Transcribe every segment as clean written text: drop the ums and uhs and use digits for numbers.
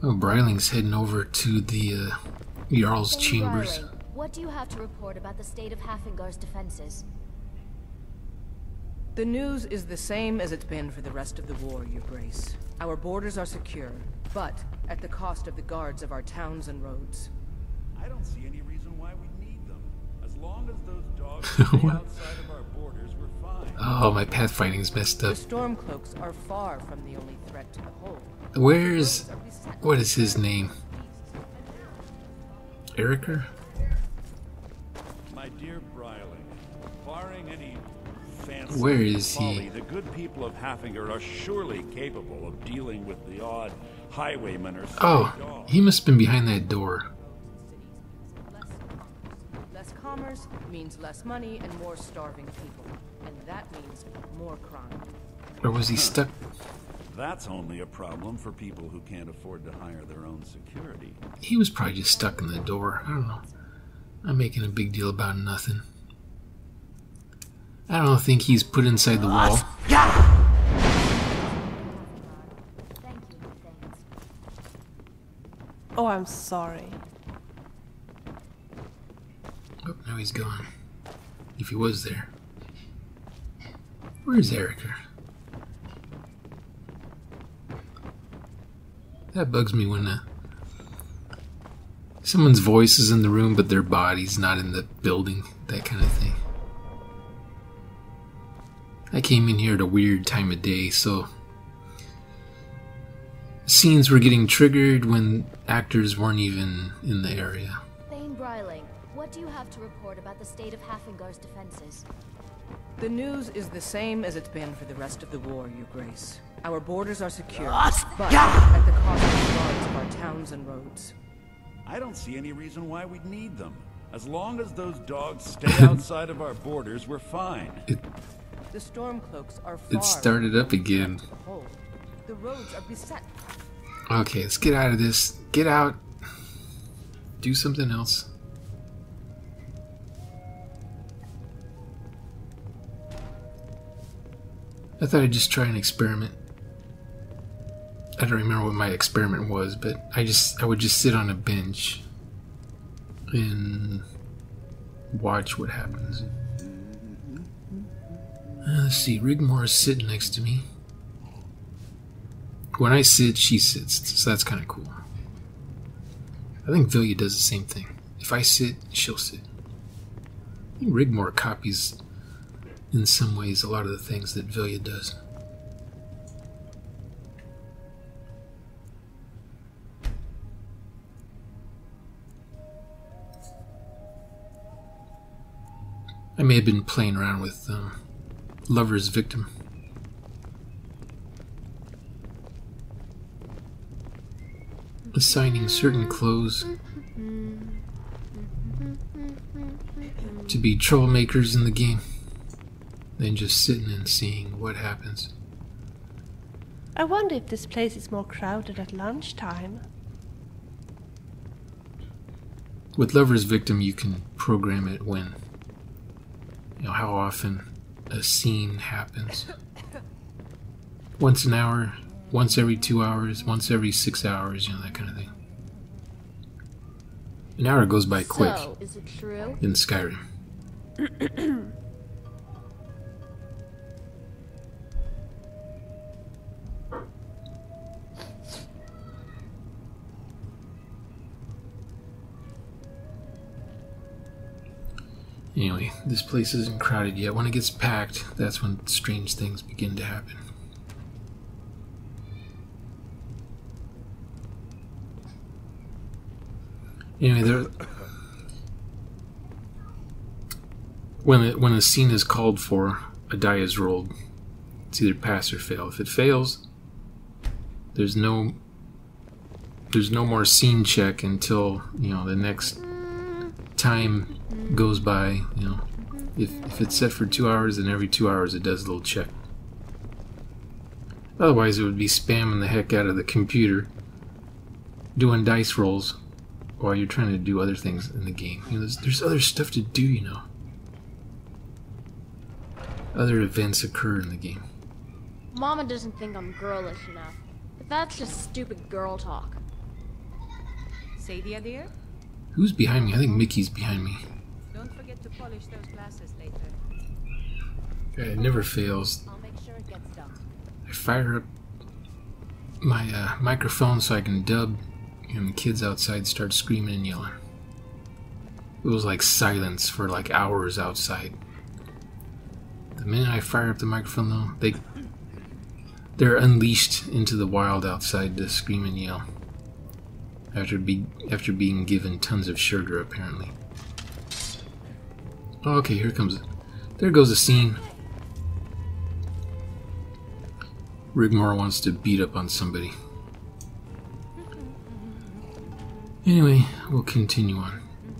Oh, Bryling's heading over to the Jarl's chambers. Bryling, what do you have to report about the state of Hafengar's defenses? The news is the same as it's been for the rest of the war, Your Grace. Our borders are secure, but at the cost of the guards of our towns and roads. I don't see any reason why we need them. As long as those dogs stay outside of our borders, we're fine. Oh, my pathfinding's messed up. The Stormcloaks are far from the only threat to the whole. Where's... what is his name? Eriker? My dear Bryling, barring any fancy Where is folly, he? the good people of Hafengar are surely capable of dealing with the odd highwayman or stray Oh, dog. he must have been behind that door. Less commerce means less money and more starving people. And that means more crime. Or was he stuck? That's only a problem for people who can't afford to hire their own security. He was probably just stuck in the door. I don't know. I'm making a big deal about nothing. I don't think he's put inside the wall. Thank you, thanks. Oh, I'm sorry. Oh, now he's gone. If he was there. Where's Eriker? That bugs me when someone's voice is in the room but their body's not in the building. That kind of thing. I came in here at a weird time of day, so scenes were getting triggered when actors weren't even in the area. Thane Bryling, what do you have to report about the state of Hafengar's defenses? The news is the same as it's been for the rest of the war, Your Grace. Our borders are secure, but at the cost of the guards of our towns and roads. I don't see any reason why we'd need them. As long as those dogs stay outside of our borders, we're fine. The Stormcloaks are far It started up again. from the whole. The roads are beset. Okay, let's get out of this. Get out. Do something else. I thought I'd just try an experiment. I don't remember what my experiment was, but I would just sit on a bench and watch what happens. Let's see, Rigmore is sitting next to me. When I sit, she sits, so that's kind of cool. I think Vilya does the same thing. If I sit, she'll sit. I think Rigmore copies, in some ways, a lot of the things that Vilya does. I may have been playing around with Lover's Victim. Assigning certain clothes to be troublemakers in the game, then just sitting and seeing what happens. I wonder if this place is more crowded at lunchtime. With Lover's Victim, you can program it when, you know, how often a scene happens. Once an hour, once every 2 hours, once every 6 hours, you know, that kind of thing. An hour goes by quick So, is it true? in Skyrim. Anyway, this place isn't crowded yet. When it gets packed, that's when strange things begin to happen. Anyway, when a scene is called for, a die is rolled. It's either pass or fail. If it fails, there's no more scene check until, you know, the next time goes by. You know, if it's set for 2 hours, then every 2 hours it does a little check. Otherwise, it would be spamming the heck out of the computer, doing dice rolls while you're trying to do other things in the game. You know, there's other stuff to do, you know. Other events occur in the game. Mama doesn't think I'm girlish enough, but that's just stupid girl talk. Sadia, dear? Who's behind me? I think Mickey's behind me. Don't forget to polish those glasses later. It never fails. I'll make sure it gets done. I fire up my microphone so I can dub, and the kids outside start screaming and yelling. It was like silence for like hours outside. The minute I fire up the microphone, though, they're unleashed into the wild outside to scream and yell. After being given tons of sugar, apparently. Oh, okay, here comes it. There goes the scene. Rigmor wants to beat up on somebody. Anyway, we'll continue on.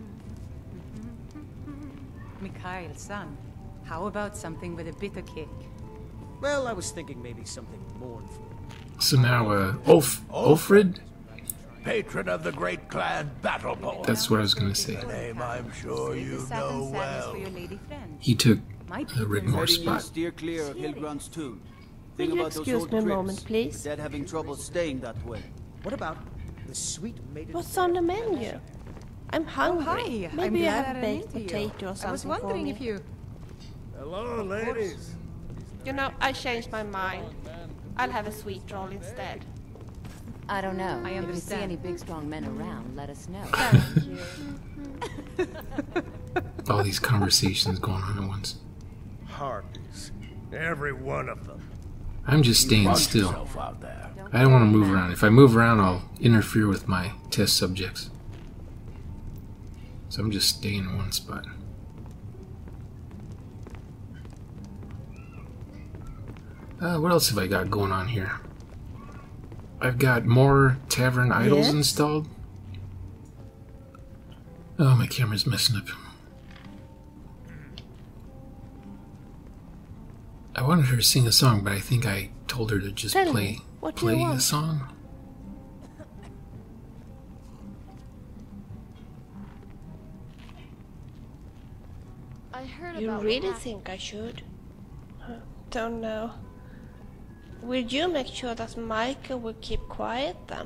Mikhail, son, how about something with a bitter kick? Well, I was thinking maybe something mournful. So now, Ulfrid? Patron of the great clan Battle Bowl. That's what I was gonna say. Name I'm sure Save the you satin know sadness well. for your lady friend. He took My the people Rigmor say spot. Steer clear of Hilgrand's tomb. Will Think you about those excuse old me a crypts. moment, please? The dead having trouble staying that way. What about the sweet maiden? What's on the menu? I'm hungry. Hi, I'm Maybe you glad have I a ran baked into you. potato or I something was for wondering me. if you... Hello, ladies. You know, I changed my mind. I'll have a sweet roll instead. I don't know. I If you see understand. any big strong men around, let us know. Thank you. All these conversations going on at once. Harpies. Every one of them. I'm just staying Watch still. yourself out there. I don't want to move around. If I move around, I'll interfere with my test subjects. So I'm just staying in one spot. What else have I got going on here? I've got more Tavern Idols Yes? installed. Oh, my camera's messing up. I wanted her to sing a song, but I think I told her to just Tell play me, what do you a want? song. I heard You about really what think I should? Don't know. Will you make sure that Michael will keep quiet then?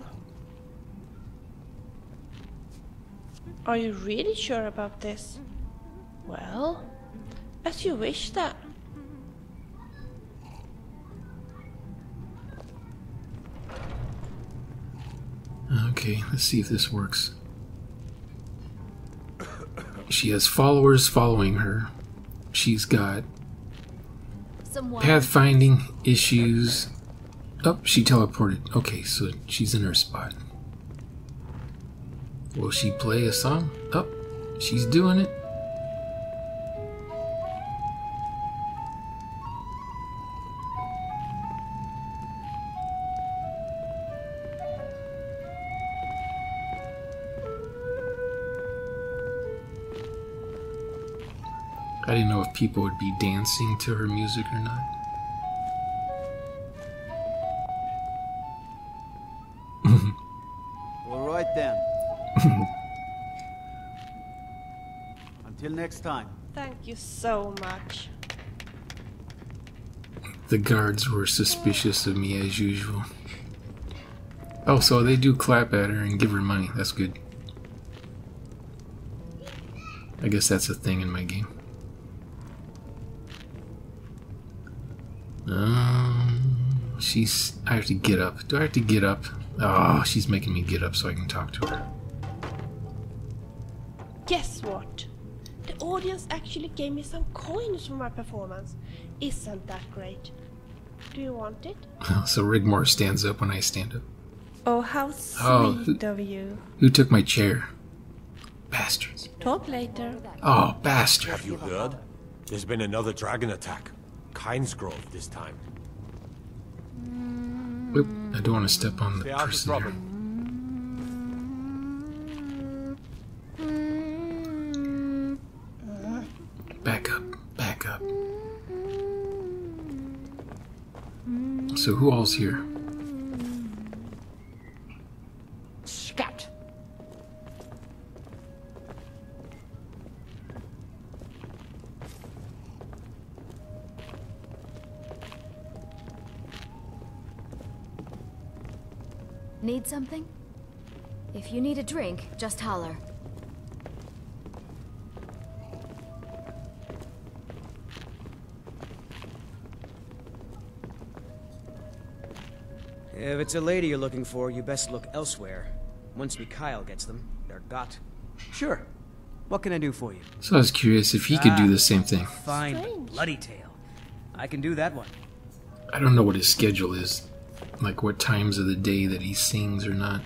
Are you really sure about this? Well, as you wish then. Okay, let's see if this works. She has followers following her. She's got Someone. pathfinding issues. Oh, she teleported. Okay, so she's in her spot. Will she play a song? Oh, she's doing it. I didn't know if people would be dancing to her music or not. All right then. Until next time. Thank you so much. The guards were suspicious of me as usual. Oh, so they do clap at her and give her money. That's good. I guess that's a thing in my game. I have to get up. Do I have to get up? Oh, she's making me get up so I can talk to her. Guess what? The audience actually gave me some coins for my performance. Isn't that great? Do you want it? So Rigmor stands up when I stand up. Oh, how Oh, sweet of you. Who took my chair? Bastards. Talk later. Oh, bastard. Have you heard? There's been another dragon attack. Kynesgrove this time. Oop, I don't want to step on the Stay out of person here. trouble. Back up, back up. So who all's here? Scat! Need something? If you need a drink, just holler. If it's a lady you're looking for, you best look elsewhere. Once Mikhail gets them, they're got. Sure. What can I do for you? So I was curious if he could do the same thing. Fine, but bloody tale. I can do that one. I don't know what his schedule is. Like what times of the day that he sings or not.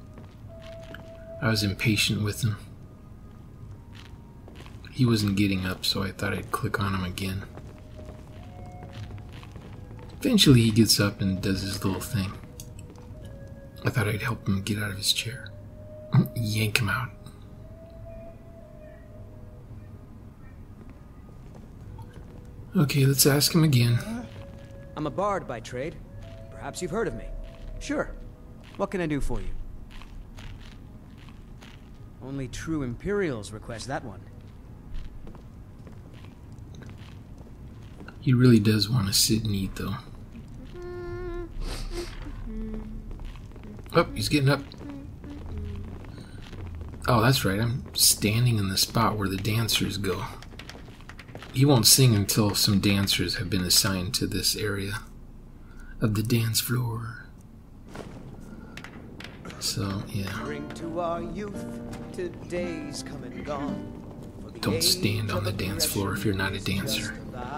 I was impatient with him. He wasn't getting up, so I thought I'd click on him again. Eventually he gets up and does his little thing. I thought I'd help him get out of his chair. Yank him out. Okay, let's ask him again. I'm a bard by trade. Perhaps you've heard of me. Sure. What can I do for you? Only true Imperials request that one. He really does want to sit and eat, though. Oh, he's getting up. Oh, that's right. I'm standing in the spot where the dancers go. He won't sing until some dancers have been assigned to this area of the dance floor. So, yeah. Bring to our youth, today's come and gone. Don't stand on the dance floor if you're not a dancer.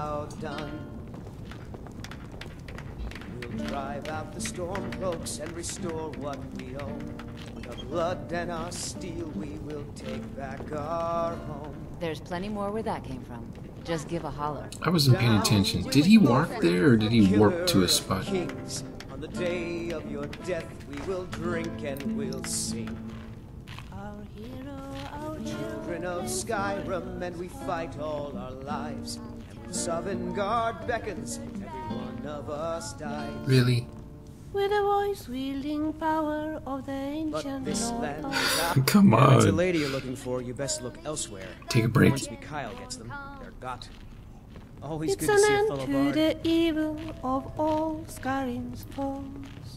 We'll drive out the storm cloaks and restore what we own. With our blood and our steel, we will take back our home. There's plenty more where that came from. Just give a holler. I wasn't paying attention. Did he walk there or did he warp to a spot? Kings, on the day of your death, we will drink and we'll sing. Our hero, our children of Skyrim, and we fight all our lives. And when Sovngarde beckons, every one of us dies. Really? With a voice wielding power of the ancient Lord. Come on. If it's a lady you're looking for, you best look elsewhere. Take a break. Once Mikhail gets them, they're got. Always It's good to an see a end fellow to bard. the evil of all Skyrim's foes.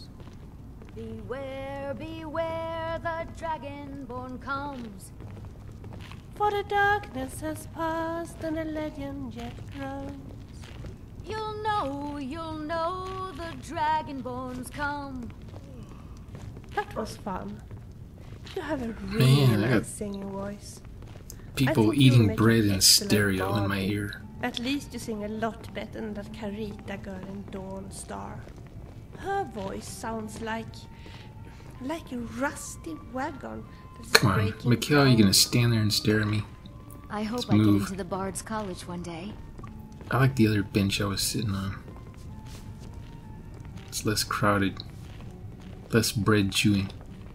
Beware, beware, the Dragonborn comes. For the darkness has passed and the legend yet grows. You'll know the Dragonborns come. That was fun. You have a really Man, I got nice singing voice. I people think you eating make bread an in excellent stereo in bard. my ear. At least you sing a lot better than that Karita girl in Dawn Star. Her voice sounds like a rusty wagon that's Come on, breaking Mikhail, you down. gonna stand there and stare at me? I hope Let's I get move. into the Bard's College one day. I like the other bench I was sitting on. It's less crowded. Less bread chewing.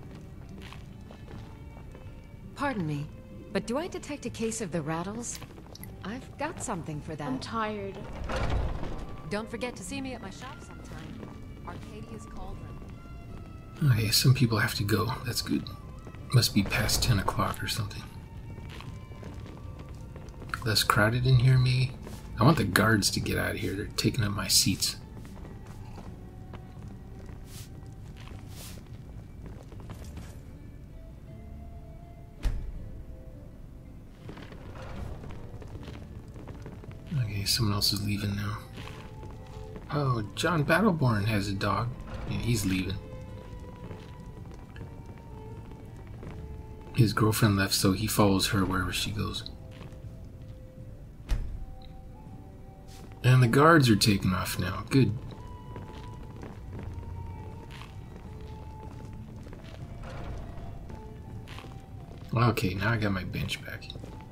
Pardon me, but do I detect a case of the rattles? I've got something for that. I'm tired. Don't forget to see me at my shop sometime. Arcadia's Cauldron. Okay, some people have to go. That's good. Must be past 10 o'clock or something. Less crowded in here, maybe? I want the guards to get out of here. They're taking up my seats. Okay, someone else is leaving now. Oh, John Battleborn has a dog. Yeah, he's leaving. His girlfriend left, so he follows her wherever she goes. And the guards are taking off now. Good. Okay, now I got my bench back.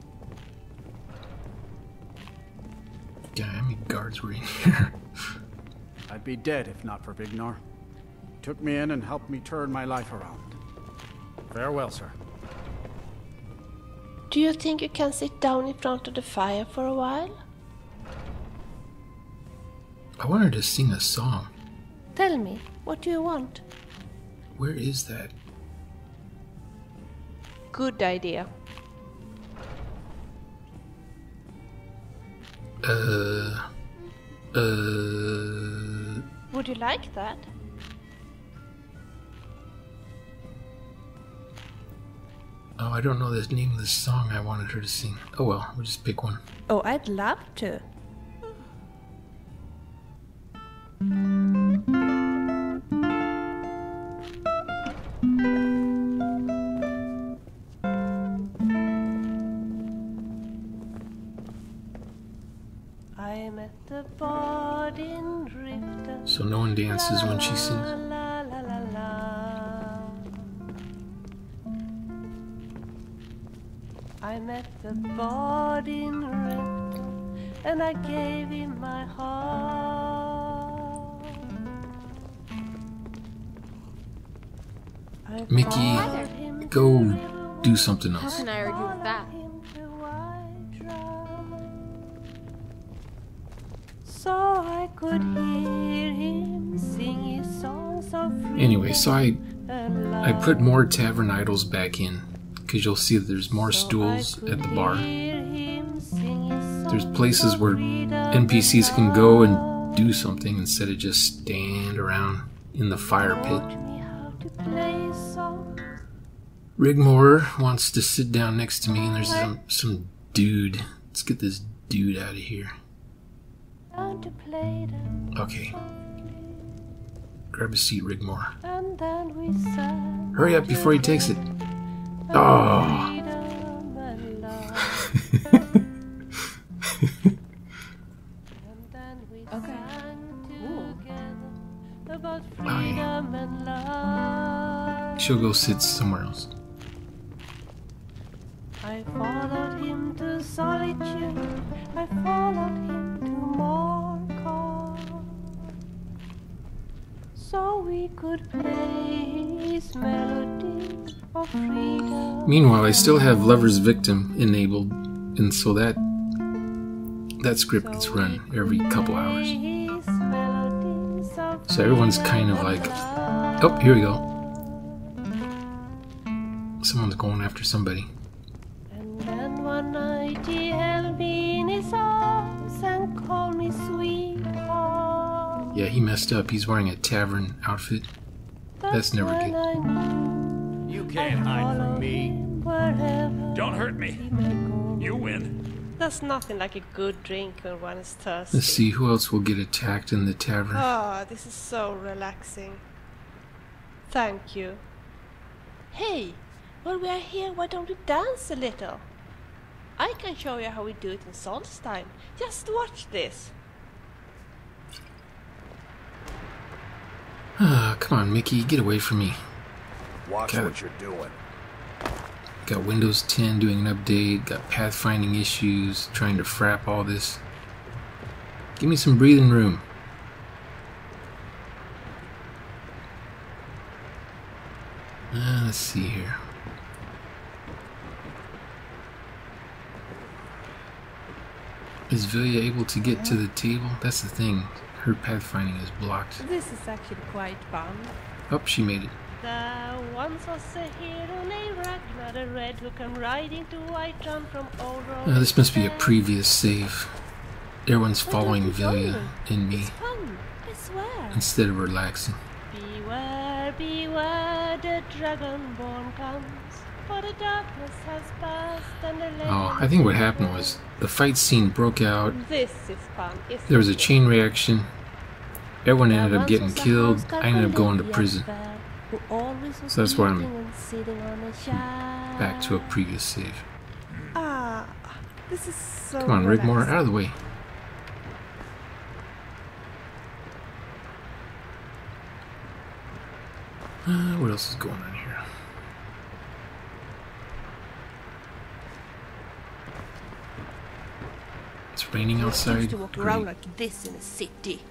God, how many guards were in here? I'd be dead if not for Vignar. He took me in and helped me turn my life around. Farewell, sir. Do you think you can sit down in front of the fire for a while? I wanted to sing a song. Tell me, what do you want? Where is that? Good idea. Would you like that? Oh, I don't know the name of the song I wanted her to sing. Oh well, we'll just pick one. Oh, I'd love to. I'm at the Bodin Rift. So no one dances when she sings. La, la, la, la. I met the Bodin Rift, and I gave him my heart. Mickey, go do something How else. can I argue with that? So I could hear him sing his songs of freedom. Anyway, so I put more tavern idols back in, because you'll see that there's more stools at the bar. There's places where NPCs can go and do something instead of just stand around in the fire pit. Rigmore wants to sit down next to me, and there's some dude. Let's get this dude out of here. Okay. Grab a seat, Rigmore. Hurry up before he takes it. Oh. Okay. Oh, yeah. She'll go sit somewhere else. I followed him to solitude. I followed him to Morcar, so we could play his melody of freedom. Meanwhile, I still have Lover's Victim enabled, and so that script gets run every couple hours. So everyone's kind of like, oh, here we go. Someone's going after somebody. And then one night he held me in his arms and called me sweetheart. Yeah, he messed up. He's wearing a tavern outfit. That's never good. You can't hide from me. Don't hurt me. You win. There's nothing like a good drink when one is thirsty. Let's see, who else will get attacked in the tavern? Oh, this is so relaxing. Thank you. Hey, while we are here, why don't we dance a little? I can show you how we do it in Solstheim. Just watch this. Ah, come on, Mickey, get away from me. Watch what you're doing. Got Windows 10 doing an update, got pathfinding issues, trying to frap all this. Give me some breathing room. Let's see here. Is Vilya able to get to the table? That's the thing. Her pathfinding is blocked. This is actually quite fun. Oh, she made it. There once was a hero named Ragnar the Red who came riding to Whiterun from old Rome. This must be a previous save. Everyone's following Vilya and me Fun, I swear. instead of relaxing. Beware, beware, the Dragonborn comes. For the darkness has passed and the Oh, I think what happened was the fight scene broke out. This is fun, isn't There was a it? chain reaction. Everyone ended up getting killed. I ended up going to prison. So that's why I'm back to a previous save. Ah, this is so Come on, Rigmore, relaxing. out of the way. What else is going on here? It's raining outside. Used to walk around Great. like this in a city.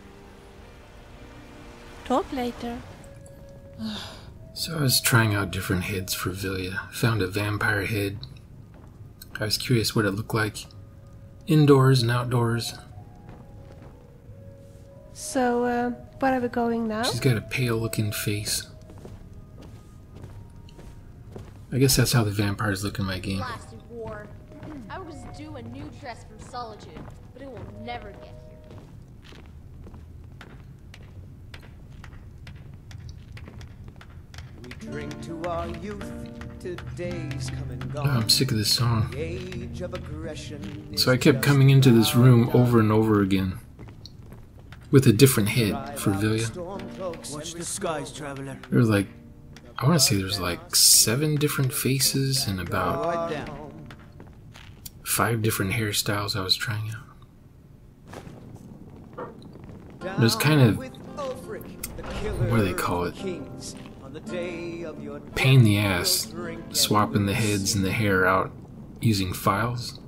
Talk later. So I was trying out different heads for Vilya. Found a vampire head. I was curious what it looked like. Indoors and outdoors. So, where are we going now? She's got a pale looking face. I guess that's how the vampires look in my game. Blasted war. I was due a new dress from Solitude, but it will never get here. We drink to our youth Today's come and Oh, gone. I'm sick of this song. The age of aggression So I kept coming into this room over and over again with a different head for Vilya. Watch the skies, traveler. There was like, I want to say there's like 7 different faces and about Right down. 5 different hairstyles I was trying out. It was kind of, what do they call it? Pain in the ass, swapping the heads and the hair out using files.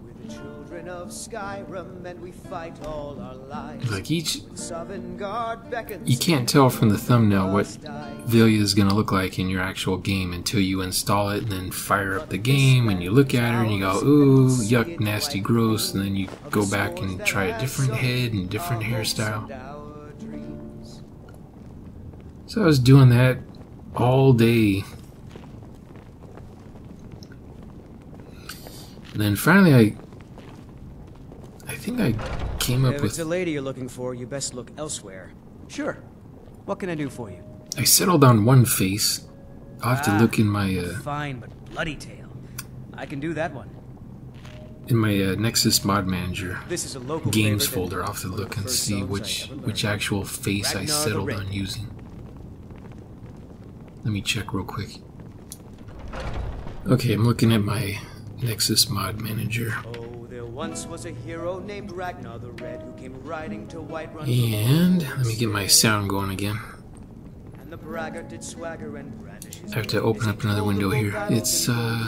Like each, you can't tell from the thumbnail what Vilya is going to look like in your actual game until you install it and then fire up the game and you look at her and you go, ooh, yuck, nasty, gross, and then you go back and try a different head and different hairstyle. So I was doing that all day. And then finally I think I came up If with... it's a lady you're looking for, you best look elsewhere. Sure. What can I do for you? I settled on one face. I'll have to look in my fine but bloody tale. I can do that one. in my Nexus Mod Manager This is a local games favorite folder. I'll have to look and see which actual face I Ragnar the settled Red. on using. Let me check real quick. Okay, I'm looking at my Nexus Mod Manager. Oh, there once was a hero named Ragnar the Red who came riding to Whiterun. And let me get my sound going again. And the braggart did swagger and brandish his I have to open up another window here. It's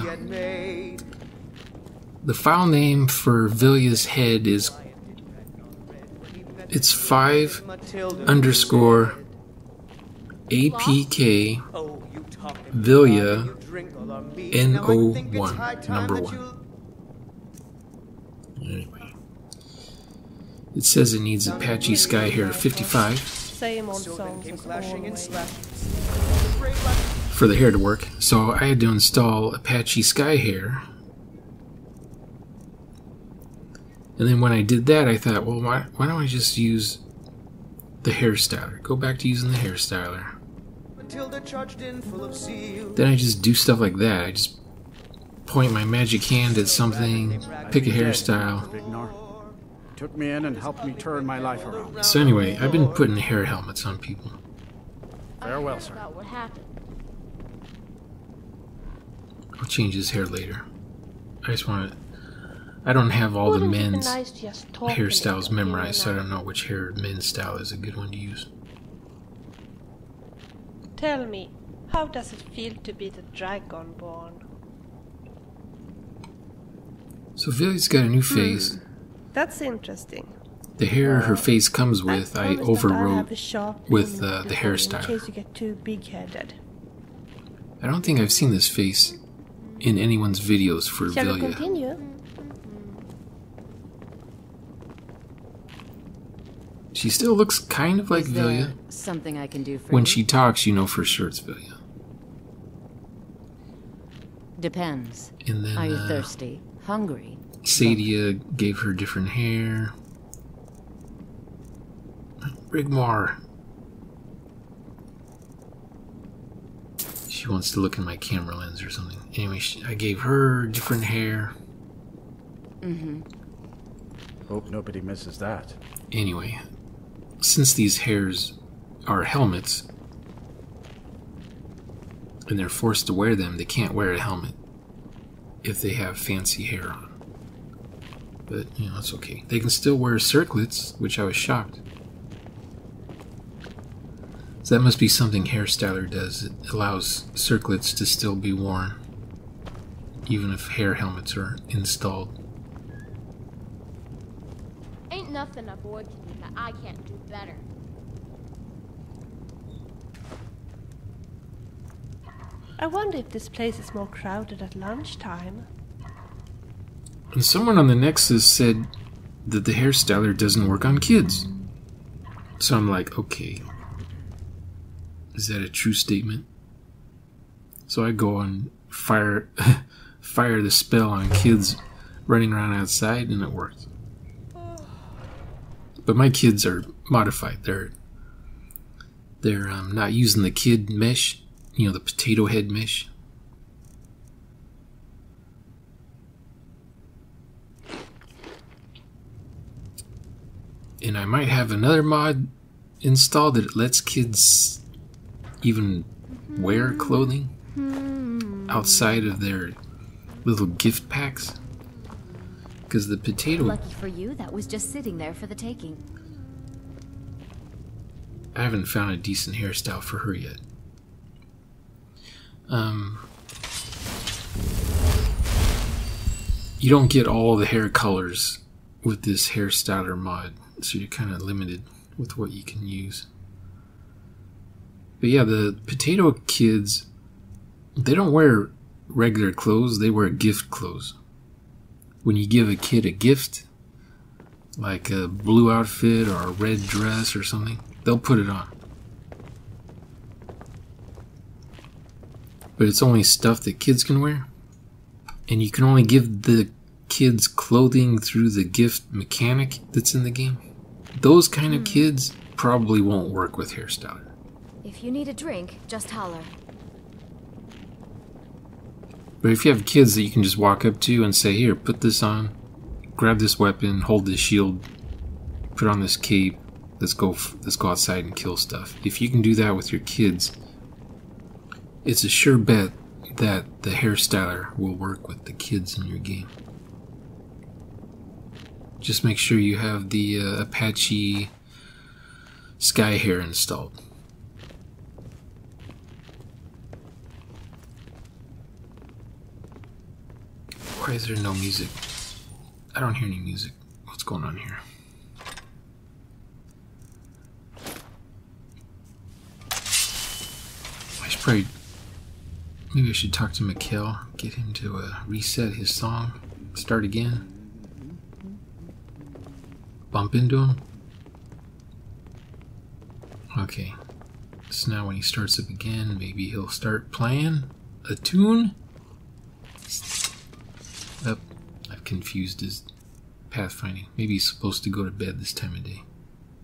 the file name for Vilya's head is it's 5_APK Vilya N01 number 1. Anyway, it says it needs Apache Sky Hair 55 Same old songs as always. for the hair to work. So I had to install Apache Sky Hair. And then when I did that, I thought, well, why don't I just use the hairstyler? Go back to using the hairstyler. Then I just do stuff like that. I just point my magic hand at something, pick a hairstyle. Vignar. Took me in and helped me turn my life around. So anyway, I've been putting hair helmets on people. Farewell, sir. About what happened. I'll change his hair later. I just want to... I don't have all the Wouldn't it be men's nice to just talk a hairstyles little memorized, so I here don't know which men's style is a good one to use. Tell me, how does it feel to be the Dragonborn? So Vilya's got a new face. That's interesting. The hair her face comes with, I promise that I'll overwrote have a sharp with limit the before, in hairstyle. case you get too big-headed. I don't think I've seen this face in anyone's videos for Shall we Vilya. continue? She still looks kind of like Is there Vilya. something I can do for When you? she talks, you know for sure it's Vilya. Depends. And then Are you thirsty? Hungry? Sadia gave her different hair. Rigmar. She wants to look in my camera lens or something. Anyway, I gave her different hair. Hope nobody misses that. Anyway, since these hairs are helmets and they're forced to wear them, they can't wear a helmet if they have fancy hair on. But, you know, it's okay. They can still wear circlets, which I was shocked. So that must be something Hairstyler does. It allows circlets to still be worn, even if hair helmets are installed. Ain't nothing a boy can do that I can't do better. I wonder if this place is more crowded at lunchtime. And someone on the Nexus said that the Hairstyler doesn't work on kids. So I'm like, okay, is that a true statement? So I go and fire the spell on kids running around outside, and it worked. But my kids are modified. They're not using the kid mesh, you know, the potato head mesh. And I might have another mod installed that lets kids even wear clothing outside of their little gift packs. Because the potato... Lucky for you, that was just sitting there for the taking. I haven't found a decent hairstyle for her yet. You don't get all the hair colors with this hairstyler mod, so you're kind of limited with what you can use. But yeah, the potato kids, they don't wear regular clothes, they wear gift clothes. When you give a kid a gift, like a blue outfit or a red dress or something, they'll put it on. But it's only stuff that kids can wear. And you can only give the kids clothing through the gift mechanic that's in the game. Those kind of kids probably won't work with Hairstyler. If you need a drink, just holler. But if you have kids that you can just walk up to and say, here, put this on, grab this weapon, hold this shield, put on this cape, let's go outside and kill stuff. If you can do that with your kids, it's a sure bet that the Hairstyler will work with the kids in your game. Just make sure you have the Apache Sky Hair installed. Why is there no music? I don't hear any music. What's going on here? I should probably... Maybe I should talk to Mikhail, get him to reset his song, start again. Bump into him. Okay. So now when he starts up again, maybe he'll start playing a tune. Oh, I've confused his pathfinding. Maybe he's supposed to go to bed this time of day.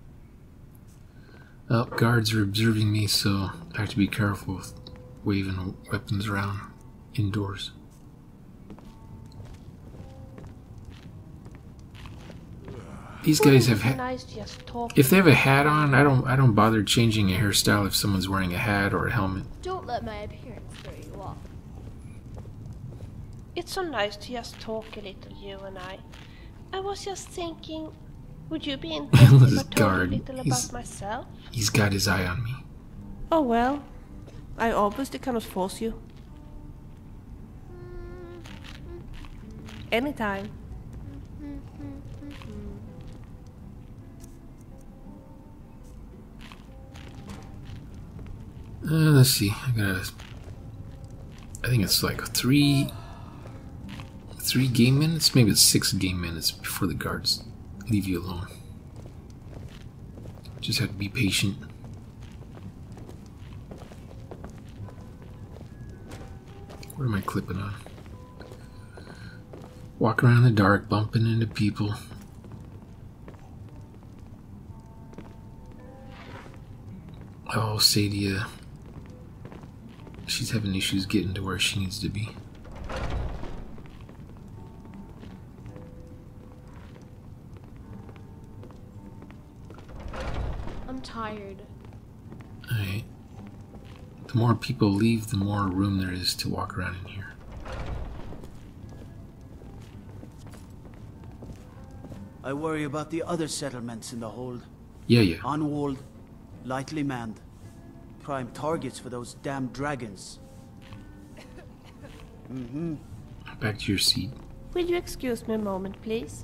Oh, guards are observing me, so I have to be careful with waving weapons around indoors. These guys have if they have a hat on, I don't bother changing a hairstyle if someone's wearing a hat or a helmet. Don't let my appearance throw you off. It's so nice to just talk a little, you and I. I was just thinking, would you be interested if I told a little about myself? He's got his eye on me. Oh well, I obviously cannot force you. Anytime. Let's see. I think it's like three game minutes, maybe it's 6 game minutes before the guards leave you alone. Just have to be patient. What am I clipping on? Walk around in the dark, bumping into people. Oh, Sadia. She's having issues getting to where she needs to be. I'm tired. Alright. The more people leave, the more room there is to walk around in here. I worry about the other settlements in the hold. Yeah. Unwalled, lightly manned. Prime targets for those damn dragons. Back to your seat. Will you excuse me a moment, please?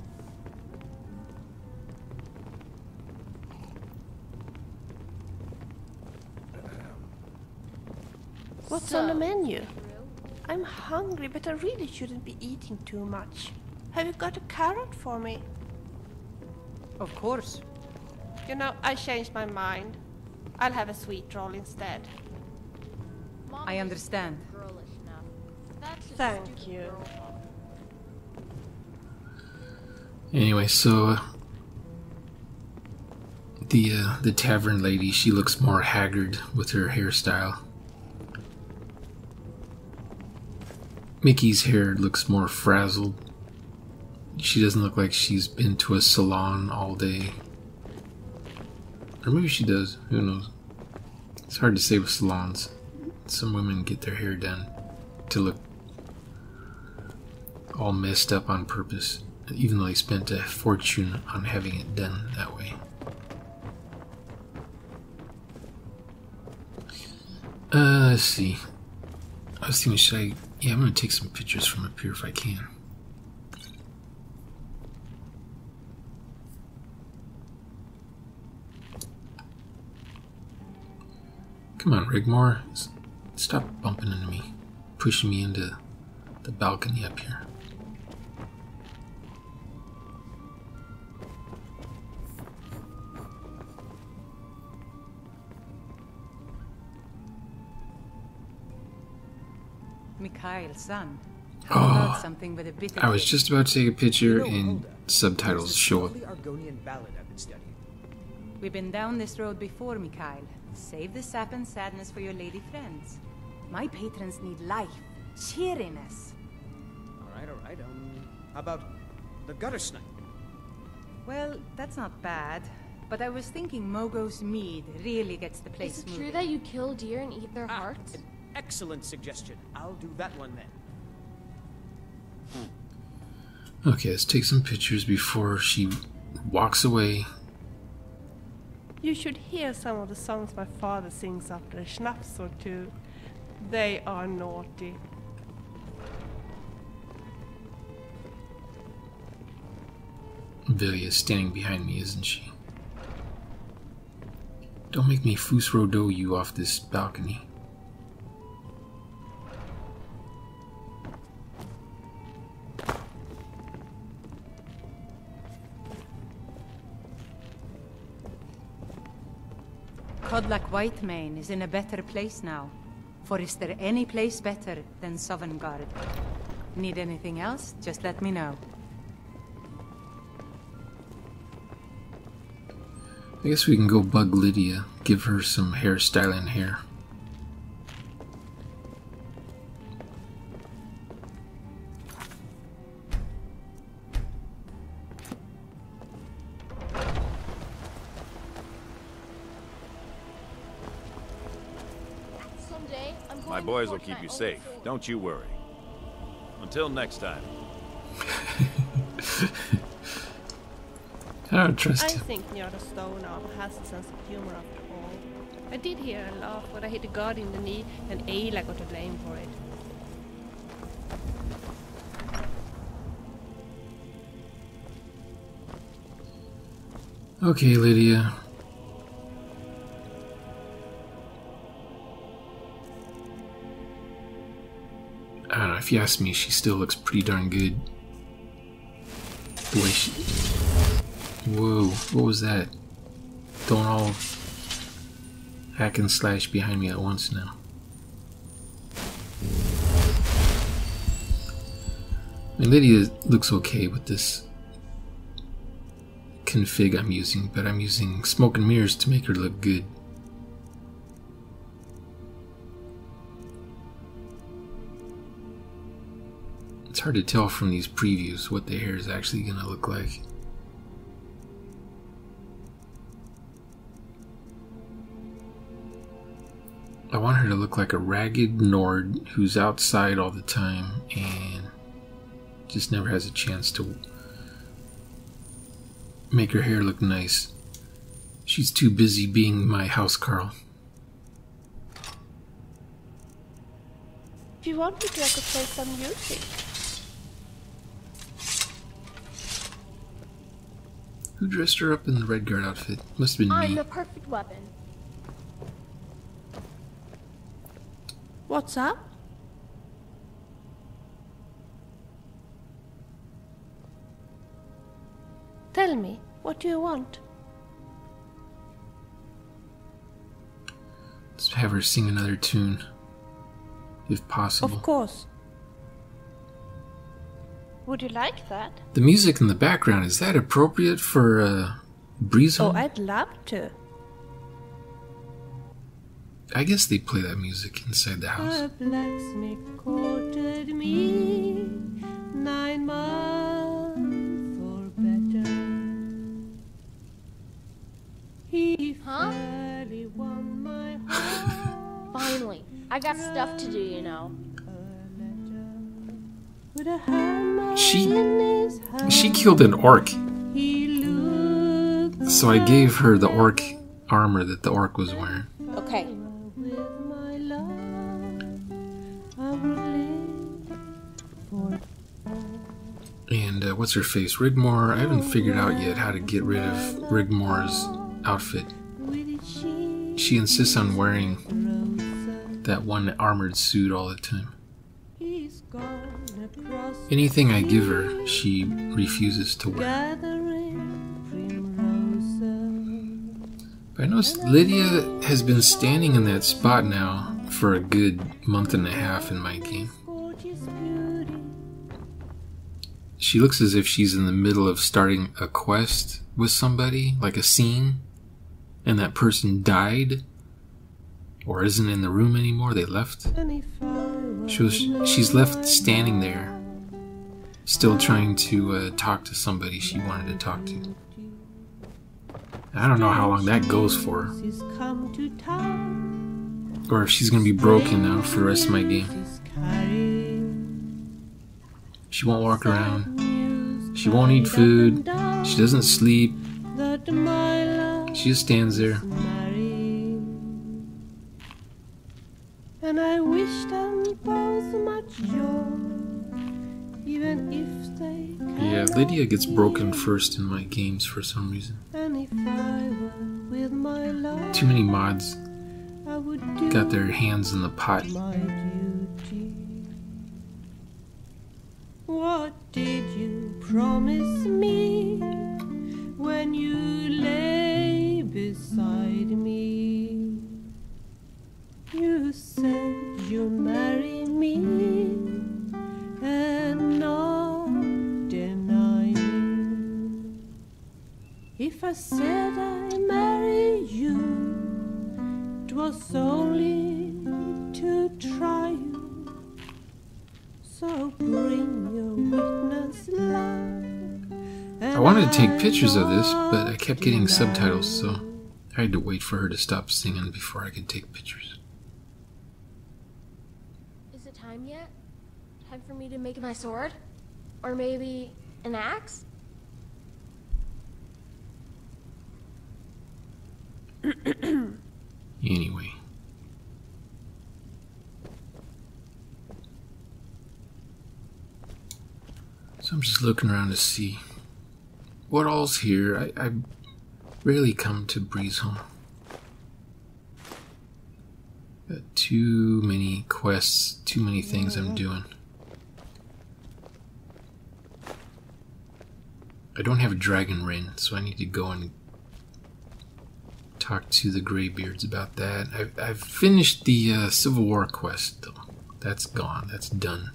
What's on the menu? I'm hungry, but I really shouldn't be eating too much. Have you got a carrot for me? Of course. You know, I changed my mind. I'll have a sweet roll instead. I understand. Thank you. Anyway, so the tavern lady, she looks more haggard with her hairstyle. Mickey's hair looks more frazzled. She doesn't look like she's been to a salon all day. Or maybe she does. Who knows? It's hard to say with salons. Some women get their hair done to look all messed up on purpose, even though they spent a fortune on having it done that way. Let's see. I was thinking, should I... Yeah, I'm going to take some pictures from up here if I can. Come on, Rigmor. Stop bumping into me. Pushing me into the balcony up here. Mikhail's son. Oh, Something with a bit I was just about to take a picture and hold up. subtitles show up. Lovely Argonian ballad I've been studying. We've been down this road before, Mikhail. Save the sap and sadness for your lady friends. My patrons need life, cheeriness. All right. How about the gutter snipe? Well, that's not bad. But I was thinking Mogo's mead really gets the place Is it moving. true that you kill deer and eat their hearts? An excellent suggestion. I'll do that one then. Okay, let's take some pictures before she walks away. You should hear some of the songs my father sings after a schnapps or two. They are naughty. Vilya is standing behind me, isn't she? Don't make me Fusrodo you off this balcony. Kodlak Whitemane is in a better place now. For is there any place better than Sovngarde? Need anything else? Just let me know. I guess we can go bug Lydia, give her some hairstyling hair. Someday, I'm going My to boys will Fortnite keep you all safe. the same. Don't you worry. Until next time. I don't trust I him. think Njörda Stonearm has a sense of humor after all. I did hear a laugh when I hit a guard in the knee, and Ayla got to blame for it. Okay, Lydia. I don't know, if you ask me, she still looks pretty darn good. The way she... Whoa, what was that? Don't all hack and slash behind me at once now. I mean, Lydia looks okay with this config I'm using, but I'm using smoke and mirrors to make her look good. It's hard to tell from these previews what the hair is actually going to look like. I want her to look like a ragged Nord who's outside all the time and just never has a chance to make her hair look nice. She's too busy being my housecarl. If you want me to, I could play some music. Who dressed her up in the Redguard outfit? Must have been I'm me. the perfect weapon. What's up? Tell me, what do you want? Let's have her sing another tune, if possible. Of course. Would you like that? The music in the background, is that appropriate for Breeze Oh, Home? I'd love to. I guess they play that music inside the house. A blacksmith courted me 9 months or better. He Huh? to do, you know. She killed an orc. So I gave her the orc armor that the orc was wearing. Okay. And what's her face? Rigmore. I haven't figured out yet how to get rid of Rigmore's outfit. She insists on wearing that one armored suit all the time. Anything I give her, she refuses to wear. But I noticed Lydia has been standing in that spot now for a good month and a half in my game. She looks as if she's in the middle of starting a quest with somebody, like a scene, and that person died or isn't in the room anymore. They left. She's left standing there, still trying to talk to somebody she wanted to talk to. I don't know how long that goes for, or if she's gonna be broken now for the rest of my game. She won't walk around. She won't eat food. She doesn't sleep. She just stands there. And I wish them both much joy, even if they Yeah, Lydia gets broken first in my games for some reason. and if I were with my love, Too many mods I would do got their hands in the pot. my duty. What did you promise me when you lay beside me? You said you'd marry me and not deny me. If I said I marry you, it was only to try you. So bring your witness, love. I wanted to take pictures of this, but I kept getting subtitles, so I had to wait for her to stop singing before I could take pictures. Is it time yet? Time for me to make my sword? Or maybe an axe? Anyway. So I'm just looking around to see what all's here. I rarely come to Breeze Home. Got too many quests, too many things I'm doing. I don't have a dragon ring, so I need to go and talk to the Greybeards about that. I've finished the Civil War quest, though. That's gone. That's done.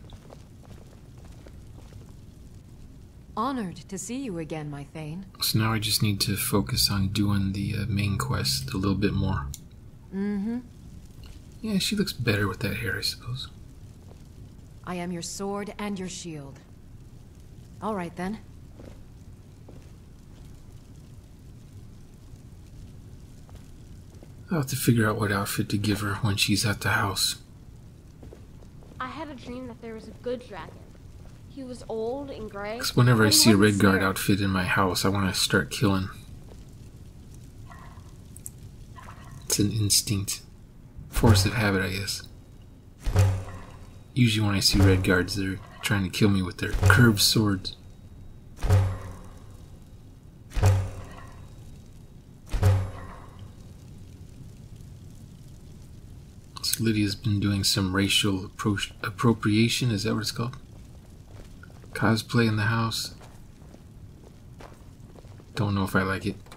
Honored to see you again, my Thane. So now I just need to focus on doing the main quest a little bit more. Mm-hmm. Yeah, she looks better with that hair, I suppose. I am your sword and your shield. All right, then. I'll have to figure out what outfit to give her when she's at the house. I had a dream that there was a good dragon. He was old and gray. Because whenever I but he see a wasn't Redguard scared. outfit in my house, I want to start killing. It's an instinct. Force of habit, I guess. Usually when I see Redguards, they're trying to kill me with their curved swords. So Lydia's been doing some racial appropriation, is that what it's called? Cosplay in the house. Don't know if I like it.